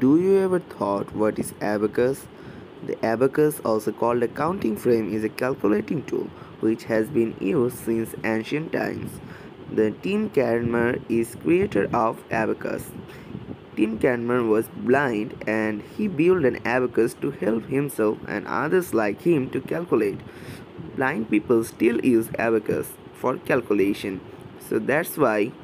Do you ever thought what is abacus? The abacus, also called a counting frame, is a calculating tool which has been used since ancient times. The Tim Cadmer is creator of abacus. Tim Cadmer was blind and he built an abacus to help himself and others like him to calculate. Blind people still use abacus for calculation. So that's why